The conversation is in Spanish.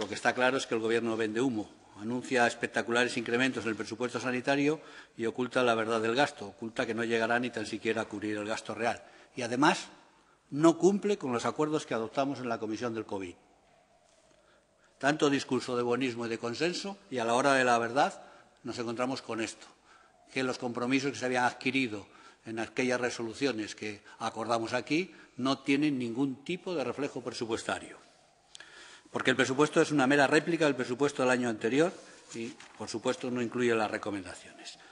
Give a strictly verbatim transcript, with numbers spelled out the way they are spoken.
que está claro es que el Gobierno vende humo. Anuncia espectaculares incrementos en el presupuesto sanitario y oculta la verdad del gasto, oculta que no llegará ni tan siquiera a cubrir el gasto real. Y, además, no cumple con los acuerdos que adoptamos en la Comisión del COVID. Tanto discurso de buenismo y de consenso, y a la hora de la verdad nos encontramos con esto, que los compromisos que se habían adquirido en aquellas resoluciones que acordamos aquí no tienen ningún tipo de reflejo presupuestario. Porque el presupuesto es una mera réplica del presupuesto del año anterior y, por supuesto, no incluye las recomendaciones.